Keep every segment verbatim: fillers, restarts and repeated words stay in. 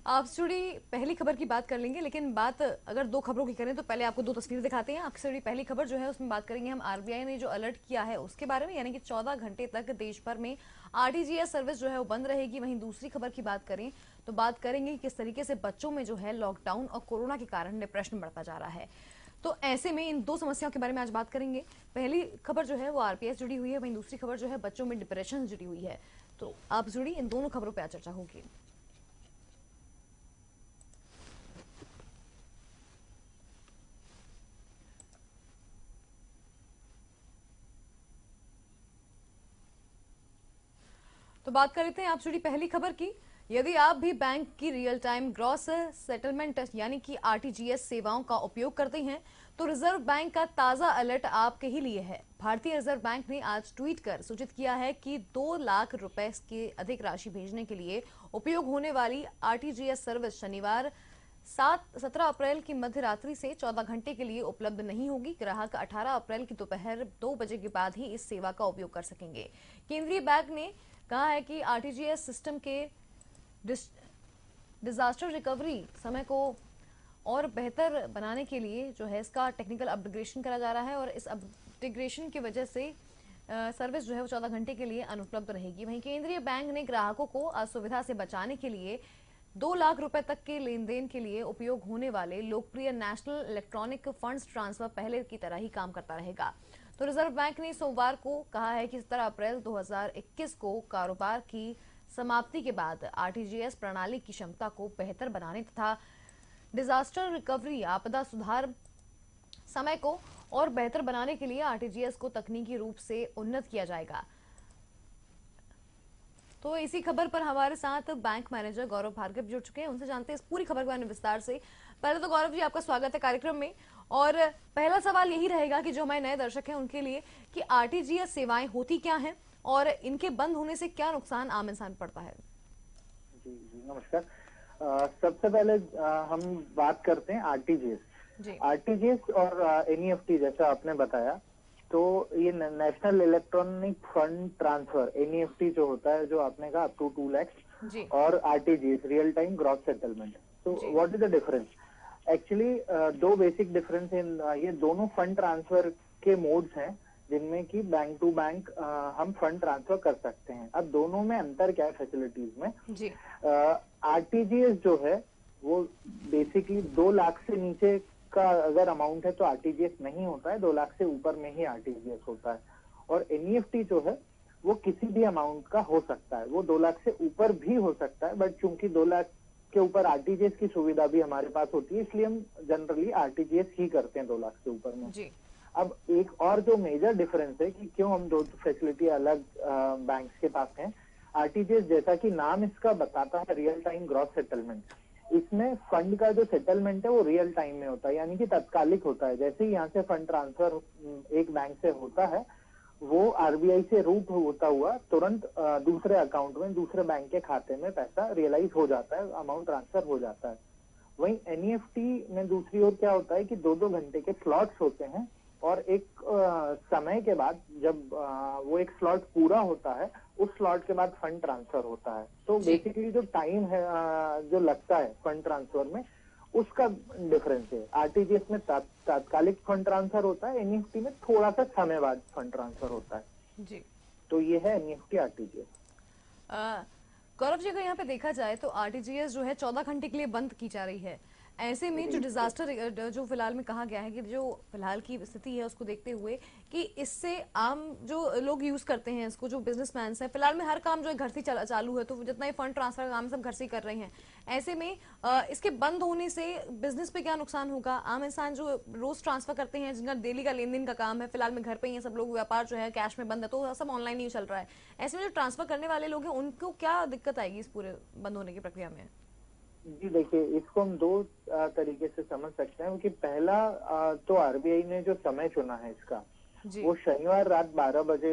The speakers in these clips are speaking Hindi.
आप जुड़ी पहली खबर की बात कर लेंगे, लेकिन बात अगर दो खबरों की करें तो पहले आपको दो तस्वीरें दिखाते हैं। आपसे जुड़ी पहली खबर जो है उसमें बात करेंगे हम आरबीआई ने जो अलर्ट किया है उसके बारे में, यानी कि चौदह घंटे तक देश भर में आरटीजीएस सर्विस जो है वो बंद रहेगी। वहीं दूसरी खबर की बात करें तो बात करेंगे कि किस तरीके से बच्चों में जो है लॉकडाउन और कोरोना के कारण डिप्रेशन बढ़ता जा रहा है। तो ऐसे में इन दो समस्याओं के बारे में आज बात करेंगे। पहली खबर जो है वो आरपीएस जुड़ी हुई है, वहीं दूसरी खबर जो है बच्चों में डिप्रेशन जुड़ी हुई है। तो आप जुड़ी इन दोनों खबरों पर आज चर्चा होगी। तो बात कर लेते हैं आप जुड़ी पहली खबर की। यदि आप भी बैंक की रियल टाइम ग्रॉस सेटलमेंट यानी कि आरटीजीएस सेवाओं का उपयोग करते हैं तो रिजर्व बैंक का ताजा अलर्ट आपके ही लिए है। भारतीय रिजर्व बैंक ने आज ट्वीट कर सूचित किया है कि दो लाख रुपए के अधिक राशि भेजने के लिए उपयोग होने वाली आरटीजीएस सर्विस शनिवार सात सत्रह अप्रैल की मध्य रात्रि से चौदह घंटे के लिए उपलब्ध नहीं होगी। ग्राहक अठारह अप्रैल की दोपहर दो बजे के बाद ही इस सेवा का उपयोग कर सकेंगे। केंद्रीय बैंक ने कहा है कि आरटीजीएस सिस्टम के डिजास्टर रिकवरी समय को और बेहतर बनाने के लिए जो है इसका टेक्निकल अपग्रेडेशन करा जा रहा है और इस अपग्रेडेशन की वजह से सर्विस जो है वो चौदह घंटे के लिए अनुपलब्ध रहेगी। वहीं केंद्रीय बैंक ने ग्राहकों को असुविधा से बचाने के लिए दो लाख रुपए तक के लेन देन के लिए उपयोग होने वाले लोकप्रिय नेशनल इलेक्ट्रॉनिक फंड्स ट्रांसफर पहले की तरह ही काम करता रहेगा। तो रिजर्व बैंक ने सोमवार को कहा है कि सत्रह अप्रैल दो हज़ार इक्कीस को कारोबार की समाप्ति के बाद आरटीजीएस प्रणाली की क्षमता को बेहतर बनाने तथा डिजास्टर रिकवरी आपदा सुधार समय को और बेहतर बनाने के लिए आरटीजीएस को तकनीकी रूप से उन्नत किया जाएगा। तो इसी खबर पर हमारे साथ बैंक मैनेजर गौरव भार्गव जुड़ चुके हैं, उनसे जानते हैं इस पूरी खबर के बारे में विस्तार से। पहले तो गौरव जी आपका स्वागत है कार्यक्रम में। और पहला सवाल यही रहेगा कि जो हमारे नए दर्शक हैं उनके लिए कि आरटीजीएस सेवाएं होती क्या हैं और इनके बंद होने से क्या नुकसान आम इंसान पड़ता है। जी जी नमस्कार। आ, सबसे पहले आ, हम बात करते हैं आरटीजीएस। आरटीजीएस और एनईएफटी जैसा आपने बताया, तो ये national electronic fund transfer NEFT जो होता है, जो आपने कहा अप टू टू लैक्स, और RTGS real time gross settlement. तो what is the difference? Actually दो बेसिक डिफरेंस इन ये दोनों फंड ट्रांसफर के मोड्स हैं जिनमें कि बैंक टू बैंक हम फंड ट्रांसफर कर सकते हैं। अब दोनों में अंतर क्या है फैसिलिटीज में? जी आरटीजीएस जो है वो बेसिकली दो लाख से नीचे का अगर अमाउंट है तो आरटीजीएस नहीं होता है, दो लाख से ऊपर में ही आरटीजीएस होता है। और एनईएफटी जो है वो किसी भी अमाउंट का हो सकता है, वो दो लाख से ऊपर भी हो सकता है, बट चूंकि दो लाख के ऊपर आरटीजीएस की सुविधा भी हमारे पास होती है, इसलिए हम जनरली आरटीजीएस ही करते हैं दो लाख से ऊपर में। जी। अब एक और जो मेजर डिफरेंस है कि क्यों हम दो फैसिलिटी अलग बैंक्स के पास हैं। आरटीजीएस जैसा कि नाम इसका बताता है, रियल टाइम ग्रॉस सेटलमेंट, इसमें फंड का जो सेटलमेंट है वो रियल टाइम में होता है, यानी कि तत्कालिक होता है। जैसे ही यहाँ से फंड ट्रांसफर एक बैंक से होता है, वो आरबीआई से रूट होता हुआ तुरंत दूसरे अकाउंट में, दूसरे बैंक के खाते में पैसा रियलाइज हो जाता है, अमाउंट ट्रांसफर हो जाता है। वहीं एनईएफटी में दूसरी ओर क्या होता है कि दो दो घंटे के स्लॉट्स होते हैं और एक आ, समय के बाद जब आ, वो एक स्लॉट पूरा होता है, उस स्लॉट के बाद फंड ट्रांसफर होता है। तो बेसिकली जो टाइम है आ, जो लगता है फंड ट्रांसफर में, उसका डिफरेंस है। आरटीजीएस में तात्कालिक फंड ट्रांसफर होता है, एनईएफटी में थोड़ा सा समय बाद फंड ट्रांसफर होता है। जी। तो ये है एनईएफटी आरटीजीएस। गौरव जी, अगर यहाँ पे देखा जाए तो आरटीजीएस जो है चौदह घंटे के लिए बंद की जा रही है। ऐसे में जो डिजास्टर जो फिलहाल में कहा गया है कि जो फिलहाल की स्थिति है उसको देखते हुए कि इससे आम जो लोग यूज करते हैं इसको, जो बिजनेसमैन है, फिलहाल में हर काम जो है घर से चालू है, तो जितना ही फंड ट्रांसफर का काम सब घर से कर रहे हैं। ऐसे में आ, इसके बंद होने से बिजनेस पे क्या नुकसान होगा? आम इंसान जो रोज ट्रांसफर करते हैं, जिनका डेली का लेन देन का काम है, फिलहाल में घर पे ही है, सब लोग व्यापार जो है कैश में बंद है, तो सब ऑनलाइन ही चल रहा है। ऐसे में जो ट्रांसफर करने वाले लोग हैं उनको क्या दिक्कत आएगी इस पूरे बंद होने की प्रक्रिया में? जी देखिए, इसको हम दो तरीके से समझ सकते हैं कि पहला तो आरबीआई ने जो समय चुना है इसका, वो शनिवार रात बारह बजे,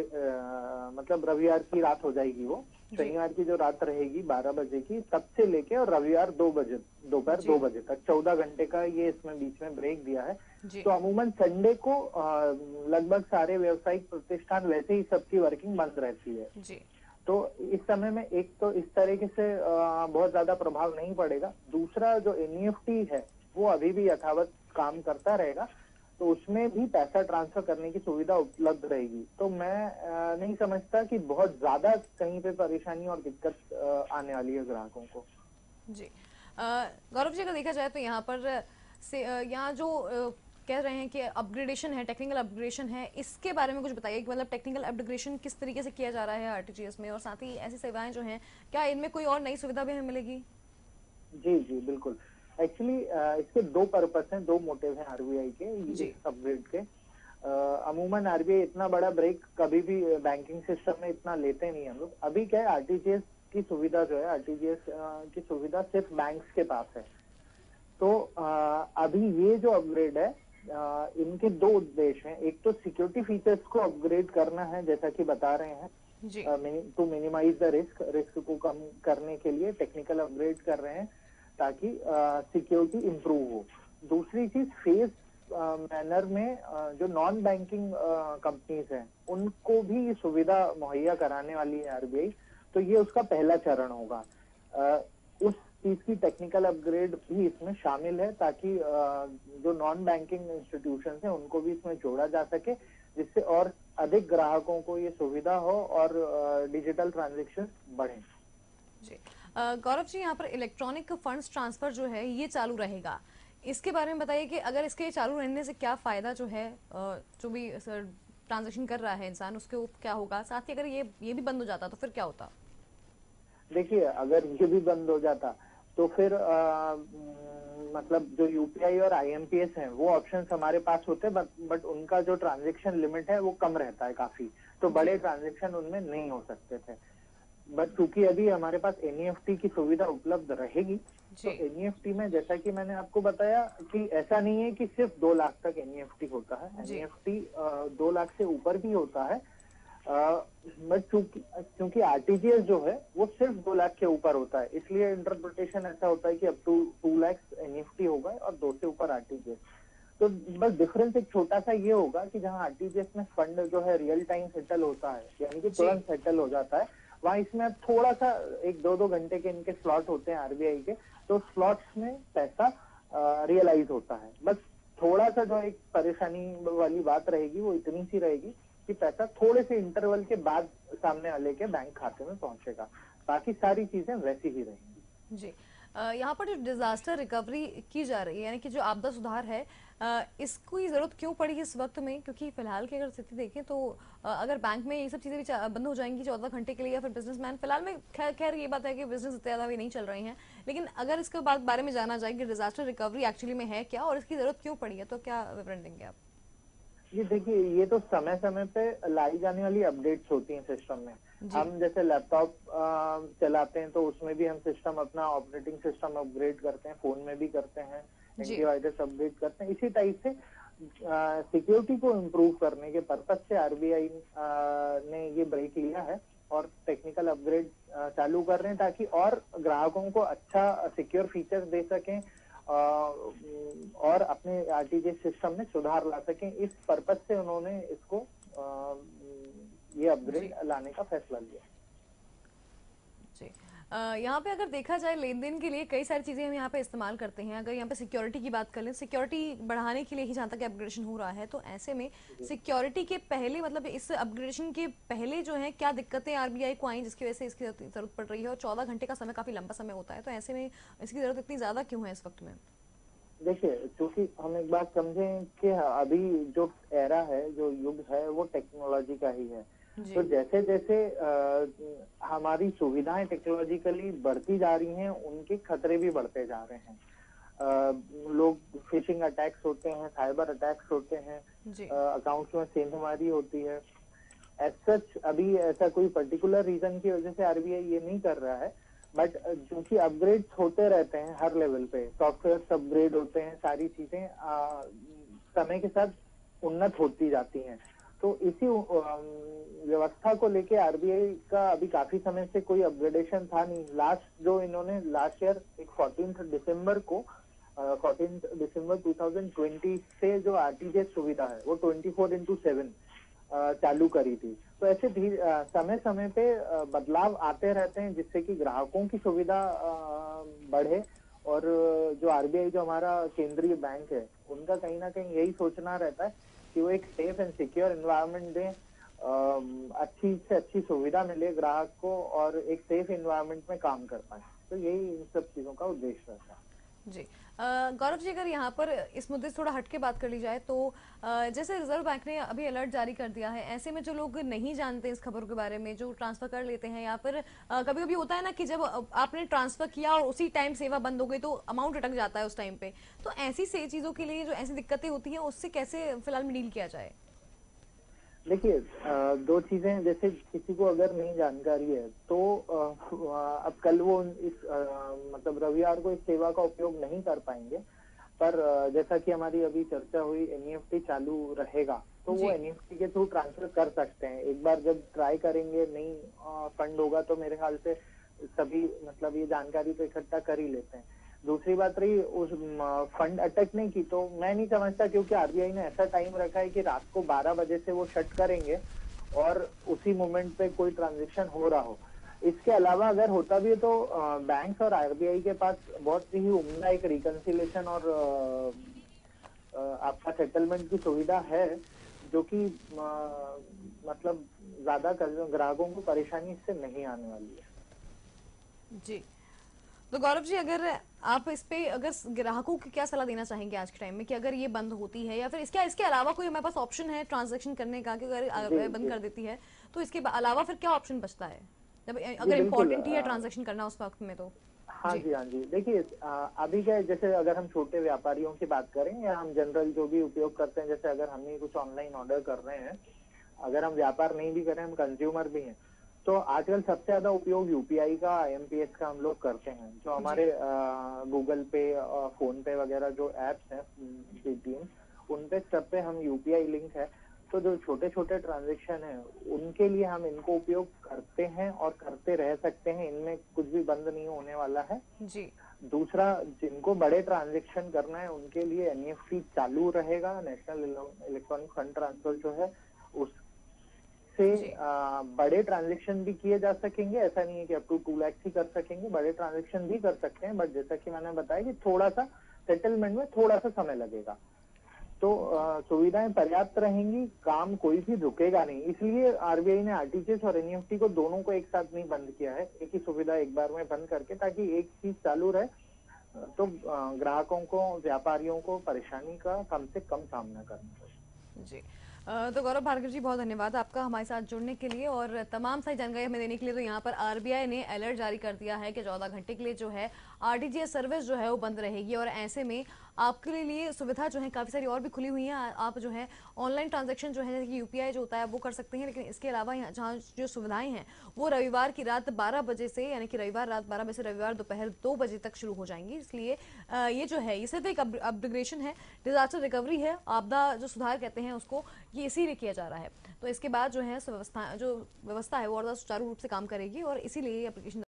आ, मतलब रविवार की रात हो जाएगी। वो शनिवार की जो रात रहेगी बारह बजे की, तब से लेके और रविवार दो बजे दोपहर दो बजे तक चौदह घंटे का ये इसमें बीच में ब्रेक दिया है। तो अमूमन संडे को लगभग सारे व्यावसायिक प्रतिष्ठान वैसे ही सबकी वर्किंग बंद रहती है। जी। तो इस समय में एक तो इस तरीके से बहुत ज्यादा प्रभाव नहीं पड़ेगा। दूसरा जो एनईएफटी है वो अभी भी यथावत काम करता रहेगा, तो उसमें भी पैसा ट्रांसफर करने की सुविधा उपलब्ध रहेगी। तो मैं नहीं समझता कि बहुत ज्यादा कहीं पे परेशानी और दिक्कत आने वाली है ग्राहकों को। जी गौरव जी, अगर देखा जाए तो यहाँ पर से यहाँ जो कह रहे हैं कि अपग्रेडेशन है, टेक्निकल अपग्रेडेशन है, इसके बारे में कुछ बताइए कि मतलब टेक्निकल अपग्रेडेशन किस तरीके से किया जा रहा है आरटीजीएस में, और साथ ही ऐसी सेवाएं जो हैं क्या इनमें कोई और नई सुविधा भी हमें मिलेगी? जी जी बिल्कुल। एक्चुअली इसके दो पर्पस हैं, दो मोटिव हैं आरबीआई के अपग्रेड के। अमूमन आरबीआई इतना बड़ा ब्रेक कभी भी बैंकिंग सिस्टम में इतना लेते नहीं हम लोग। अभी क्या है, आरटीजीएस की सुविधा जो है, आरटीजीएस की सुविधा सिर्फ बैंक्स के पास है। तो अभी ये जो अपग्रेड है, आ, इनके दो उद्देश्य हैं। एक तो सिक्योरिटी फीचर्स को अपग्रेड करना है, जैसा कि बता रहे हैं, to minimize the risk, risk को कम करने के लिए टेक्निकल अपग्रेड कर रहे हैं ताकि सिक्योरिटी इंप्रूव हो। दूसरी चीज, फेज मैनर में आ, जो नॉन बैंकिंग कंपनीज हैं उनको भी सुविधा मुहैया कराने वाली है आरबीआई। तो ये उसका पहला चरण होगा। आ, उस चीज की टेक्निकल अपग्रेड भी इसमें शामिल है ताकि जो नॉन बैंकिंग इंस्टीट्यूशन है उनको भी इसमें जोड़ा जा सके, जिससे और अधिक ग्राहकों को ये सुविधा हो और डिजिटल ट्रांजैक्शन बढ़े। जी गौरव जी, यहाँ पर इलेक्ट्रॉनिक फंड्स ट्रांसफर जो है ये चालू रहेगा, इसके बारे में बताइए कि अगर इसके चालू रहने से क्या फायदा जो है, जो भी ट्रांजेक्शन कर रहा है इंसान उसके क्या होगा, साथ ही अगर ये ये भी बंद हो जाता तो फिर क्या होता? देखिए, अगर ये भी बंद हो जाता तो फिर आ, मतलब जो यूपीआई और आईएमपीएस हैं वो ऑप्शंस हमारे पास होते, बट बट उनका जो ट्रांजैक्शन लिमिट है वो कम रहता है काफी, तो बड़े ट्रांजैक्शन उनमें नहीं हो सकते थे। बट क्योंकि अभी हमारे पास एनईएफटी की सुविधा उपलब्ध रहेगी, तो एनईएफटी में जैसा कि मैंने आपको बताया कि ऐसा नहीं है कि सिर्फ दो लाख तक एनईएफटी होता है, एनईएफटी दो लाख से ऊपर भी होता है। बट चूंकि क्योंकि आरटीजीएस जो है वो सिर्फ दो लाख के ऊपर होता है, इसलिए इंटरप्रिटेशन ऐसा होता है कि अब टू टू लाख एनईएफटी होगा और दो से ऊपर आरटीजीएस। तो बस डिफरेंस एक छोटा सा ये होगा कि जहां आरटीजीएस में फंड जो है रियल टाइम सेटल होता है, यानी कि तुरंत सेटल हो जाता है, वहां इसमें थोड़ा सा एक दो दो घंटे के इनके स्लॉट होते हैं आरबीआई के, तो स्लॉट्स में पैसा रियलाइज होता है। बस थोड़ा सा जो एक परेशानी वाली बात रहेगी वो इतनी सी रहेगी कि पैसा थोड़े से इंटरवल के बाद सामने वाले के बैंक खाते में पहुंचेगा, बाकी सारी चीजें वैसी ही रहेंगी। जी यहाँ पर जो डिजास्टर रिकवरी की जा रही है, यानी कि जो आपदा सुधार है, इसको ही जरूरत क्यों पड़ी इस वक्त में? क्योंकि फिलहाल की अगर स्थिति देखें तो अगर बैंक में ये सब चीजें भी बंद हो जाएंगी चौदह घंटे के लिए, या फिर बिजनेसमैन, फिलहाल में खैर खैर ये बात है कि बिजनेस ज्यादा भी नहीं चल रही हैं, लेकिन अगर इसके बाद बारे में जाना जाए कि डिजास्टर रिकवरी एक्चुअली में है क्या और इसकी जरूरत क्यों पड़ी है, तो क्या विवरण देंगे आप? ये देखिए, ये तो समय समय पे लाई जाने वाली अपडेट्स होती हैं सिस्टम में। हम जैसे लैपटॉप चलाते हैं तो उसमें भी हम सिस्टम अपना ऑपरेटिंग सिस्टम अपग्रेड करते हैं, फोन में भी करते हैं, एंटीवायरस अपडेट करते हैं। इसी टाइप से सिक्योरिटी को इम्प्रूव करने के पर्पज से आरबीआई ने ये ब्रेक लिया है और टेक्निकल अपग्रेड चालू कर रहे हैं ताकि और ग्राहकों को अच्छा सिक्योर फीचर्स दे सकें और अपने आरटीजीएस सिस्टम में सुधार ला सकें। इस पर्पज से उन्होंने इसको आ, ये अपग्रेड लाने का फैसला लिया। जी यहाँ पे अगर देखा जाए लेन देन के लिए कई सारी चीजें हम यहाँ पे इस्तेमाल करते हैं। अगर यहाँ पे सिक्योरिटी की बात कर लें, सिक्योरिटी बढ़ाने के लिए ही जहाँ तक अपग्रेडेशन हो रहा है, तो ऐसे में सिक्योरिटी के पहले, मतलब इस अपग्रेडेशन के पहले जो है क्या दिक्कतें आरबीआई को आई जिसकी वजह से इसकी जरूरत पड़ रही है? और चौदह घंटे का समय काफी लंबा समय होता है, तो ऐसे में इसकी जरूरत इतनी ज्यादा क्यों है इस वक्त में? देखिए, क्योंकि हम एक बात समझें कि अभी जो एरा है, जो युग है, वो टेक्नोलॉजी का ही है। तो जैसे जैसे आ, हमारी सुविधाएं टेक्नोलॉजिकली बढ़ती जा रही हैं, उनके खतरे भी बढ़ते जा रहे हैं। आ, लोग फिशिंग अटैक्स होते हैं, साइबर अटैक्स होते हैं, अकाउंट्स में सेंधमारी होती है। एज सच अभी ऐसा कोई पर्टिकुलर रीजन की वजह से आरबीआई ये नहीं कर रहा है, बट क्योंकि अपग्रेड्स होते रहते हैं हर लेवल पे, सॉफ्टवेयर अपग्रेड होते हैं, सारी चीजें समय के साथ उन्नत होती जाती हैं। तो इसी व्यवस्था को लेके आरबीआई का अभी काफी समय से कोई अपग्रेडेशन था नहीं। लास्ट जो इन्होंने लास्ट ईयर एक फोर्टीन्थ दिसंबर को fourteenth December two thousand twenty से जो आरटीजीएस सुविधा है वो ट्वेंटी फोर इंटू सेवन चालू करी थी। तो ऐसे धीरे समय समय पे बदलाव आते रहते हैं जिससे कि ग्राहकों की सुविधा बढ़े और जो आरबीआई जो हमारा केंद्रीय बैंक है उनका कहीं ना कहीं यही सोचना रहता है कि वो एक सेफ एंड सिक्योर एनवायरनमेंट दें, अच्छी से अच्छी सुविधा मिले ग्राहक को और एक सेफ एनवायरनमेंट में काम कर पाए। तो यही इन सब चीजों का उद्देश्य रहता है। जी गौरव जी, अगर यहाँ पर इस मुद्दे से थोड़ा हट के बात कर ली जाए तो जैसे रिजर्व बैंक ने अभी अलर्ट जारी कर दिया है, ऐसे में जो लोग नहीं जानते इस खबर के बारे में, जो ट्रांसफर कर लेते हैं या फिर कभी कभी होता है ना कि जब आपने ट्रांसफर किया और उसी टाइम सेवा बंद हो गई तो अमाउंट अटक जाता है उस टाइम पे, तो ऐसी से चीजों के लिए जो ऐसी दिक्कतें होती हैं उससे कैसे फिलहाल में डील किया जाए? देखिए, दो चीजें, जैसे किसी को अगर नहीं जानकारी है तो अब कल वो इस आ, मतलब रविवार को इस सेवा का उपयोग नहीं कर पाएंगे, पर जैसा कि हमारी अभी चर्चा हुई एनईएफटी चालू रहेगा तो वो एनईएफटी के थ्रू ट्रांसफर कर सकते हैं। एक बार जब ट्राई करेंगे, नहीं फंड होगा तो मेरे ख्याल से सभी मतलब ये जानकारी तो इकट्ठा कर ही लेते हैं। दूसरी बात रही उस फंड अटकने की, तो मैं नहीं समझता, क्योंकि आरबीआई ने ऐसा टाइम रखा है कि रात को बारह बजे से वो शट करेंगे और उसी मोमेंट पे कोई ट्रांजैक्शन हो रहा हो। इसके अलावा अगर होता भी है तो बैंक और आरबीआई के पास बहुत ही उम्दा एक रिकंसिलेशन और आपका सेटलमेंट की सुविधा है, जो कि मतलब ज्यादा ग्राहकों को परेशानी इससे नहीं आने वाली है। जी, तो गौरव जी, अगर आप इस पे अगर ग्राहकों को क्या सलाह देना चाहेंगे आज के टाइम में कि अगर ये बंद होती है या फिर इसके इसके अलावा कोई हमारे पास ऑप्शन है ट्रांजैक्शन करने का कि अगर बंद कर देती है तो इसके अलावा फिर क्या ऑप्शन बचता है जब अगर इम्पोर्टेंट ही है ट्रांजैक्शन करना उस वक्त में? तो हाँ जी हाँ जी, देखिए अभी क्या, जैसे अगर हम छोटे व्यापारियों की बात करें या हम जनरल जो भी उपयोग करते हैं, जैसे अगर हम ही कुछ ऑनलाइन ऑर्डर कर रहे हैं, अगर हम व्यापार नहीं भी करें, हम कंज्यूमर भी हैं, तो आजकल सबसे ज्यादा उपयोग यूपीआई का, आईएमपीएस का हम लोग करते हैं। जो हमारे गूगल पे, फोन पे वगैरह जो एप्स हैं, पेटीएम, उन पे सब पे हम यूपीआई लिंक है। तो जो छोटे छोटे ट्रांजैक्शन है उनके लिए हम इनको उपयोग करते हैं और करते रह सकते हैं, इनमें कुछ भी बंद नहीं होने वाला है जी। दूसरा, जिनको बड़े ट्रांजैक्शन करना है उनके लिए एनईएफटी चालू रहेगा, नेशनल इलेक्ट्रॉनिक फंड ट्रांसफर जो है उस से आ, बड़े ट्रांजैक्शन भी किए जा सकेंगे। ऐसा नहीं है कि अप टू टू लैक्स ही कर सकेंगे, बड़े ट्रांजैक्शन भी कर सकते हैं, बट जैसा कि मैंने बताया कि थोड़ा सा सेटलमेंट में थोड़ा सा समय लगेगा। तो सुविधाएं पर्याप्त रहेंगी, काम कोई भी रुकेगा नहीं। इसलिए आरबीआई ने आरटीजीएस और एनईएफटी को दोनों को एक साथ नहीं बंद किया है, एक ही सुविधा एक बार में बंद करके, ताकि एक चीज चालू रहे तो ग्राहकों को, व्यापारियों को परेशानी का कम से कम सामना करना पड़े। जी, तो गौरव भार्गव जी, बहुत धन्यवाद आपका हमारे साथ जुड़ने के लिए और तमाम सारी जानकारी हमें देने के लिए। तो यहाँ पर आरबीआई ने अलर्ट जारी कर दिया है कि चौदह घंटे के लिए जो है आरटीजीएस सर्विस जो है वो बंद रहेगी और ऐसे में आपके लिए सुविधा जो है काफ़ी सारी और भी खुली हुई है। आप जो है ऑनलाइन ट्रांजैक्शन जो है यूपीआई जो होता है वो कर सकते हैं, लेकिन इसके अलावा यहाँ जहाँ जो सुविधाएं हैं वो रविवार की रात बारह बजे से, यानी कि रविवार रात बारह बजे से रविवार दोपहर दो बजे तक शुरू हो जाएंगी। इसलिए ये जो है ये सिर्फ एक अपग्रेडेशन है, डिजास्टर रिकवरी है, आपदा जो सुधार कहते हैं उसको, ये इसीलिए किया जा रहा है। तो इसके बाद जो है व्यवस्था जो व्यवस्था है वो और सुचारू रूप से काम करेगी और इसीलिए ये एप्लीकेशन